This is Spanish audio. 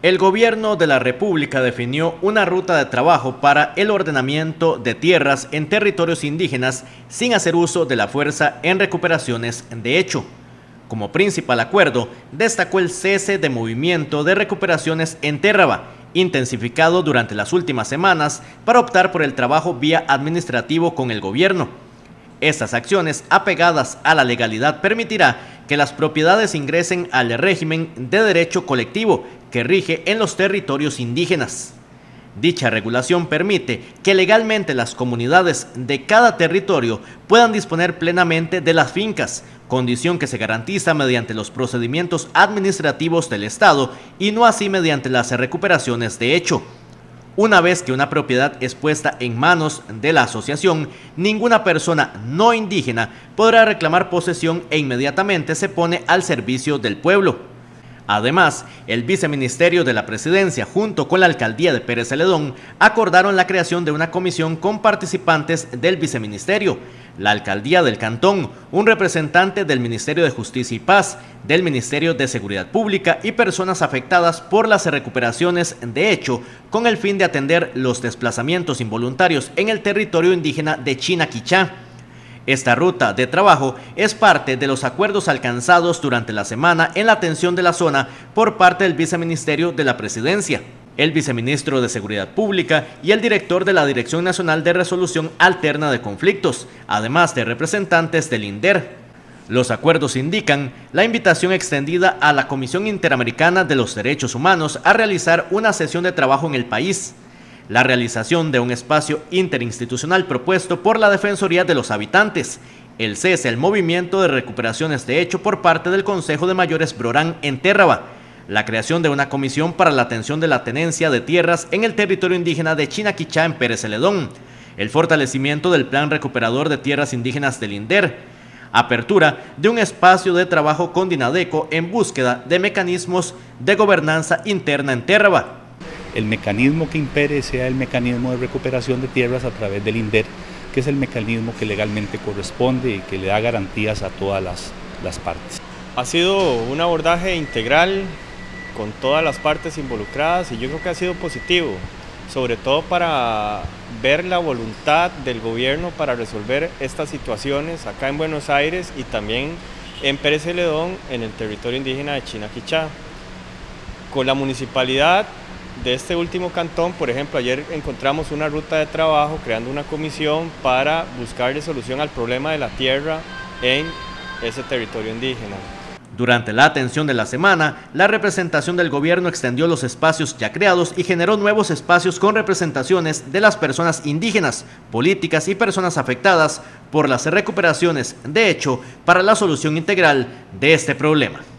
El gobierno de la República definió una ruta de trabajo para el ordenamiento de tierras en territorios indígenas sin hacer uso de la fuerza en recuperaciones de hecho. Como principal acuerdo, destacó el cese de movimiento de recuperaciones en Térraba, intensificado durante las últimas semanas para optar por el trabajo vía administrativo con el gobierno. Estas acciones, apegadas a la legalidad, permitirá que las propiedades ingresen al régimen de derecho colectivo que rige en los territorios indígenas. Dicha regulación permite que legalmente las comunidades de cada territorio puedan disponer plenamente de las fincas, condición que se garantiza mediante los procedimientos administrativos del Estado y no así mediante las recuperaciones de hecho. Una vez que una propiedad es puesta en manos de la asociación, ninguna persona no indígena podrá reclamar posesión e inmediatamente se pone al servicio del pueblo. Además, el Viceministerio de la Presidencia junto con la Alcaldía de Pérez Celedón acordaron la creación de una comisión con participantes del Viceministerio, la Alcaldía del Cantón, un representante del Ministerio de Justicia y Paz, del Ministerio de Seguridad Pública y personas afectadas por las recuperaciones de hecho, con el fin de atender los desplazamientos involuntarios en el territorio indígena de Chinaquichá. Esta ruta de trabajo es parte de los acuerdos alcanzados durante la semana en la atención de la zona por parte del Viceministerio de la Presidencia, el Viceministro de Seguridad Pública y el director de la Dirección Nacional de Resolución Alterna de Conflictos, además de representantes del INDER. Los acuerdos indican la invitación extendida a la Comisión Interamericana de los Derechos Humanos a realizar una sesión de trabajo en el país, la realización de un espacio interinstitucional propuesto por la Defensoría de los Habitantes, el cese al movimiento de recuperaciones de hecho por parte del Consejo de Mayores Brorán en Térraba, la creación de una comisión para la atención de la tenencia de tierras en el territorio indígena de Chinaquichá en Pérez Celedón, el fortalecimiento del Plan Recuperador de Tierras Indígenas del INDER, apertura de un espacio de trabajo con Dinadeco en búsqueda de mecanismos de gobernanza interna en Térraba. El mecanismo que impere sea el mecanismo de recuperación de tierras a través del INDER, que es el mecanismo que legalmente corresponde y que le da garantías a todas las partes. Ha sido un abordaje integral con todas las partes involucradas y yo creo que ha sido positivo, sobre todo para ver la voluntad del gobierno para resolver estas situaciones acá en Buenos Aires y también en Pérez Celedón, en el territorio indígena de Chinaquichá. Con la municipalidad de este último cantón, por ejemplo, ayer encontramos una ruta de trabajo creando una comisión para buscarle solución al problema de la tierra en ese territorio indígena. Durante la atención de la semana, la representación del gobierno extendió los espacios ya creados y generó nuevos espacios con representaciones de las personas indígenas, políticas y personas afectadas por las recuperaciones de hecho para la solución integral de este problema.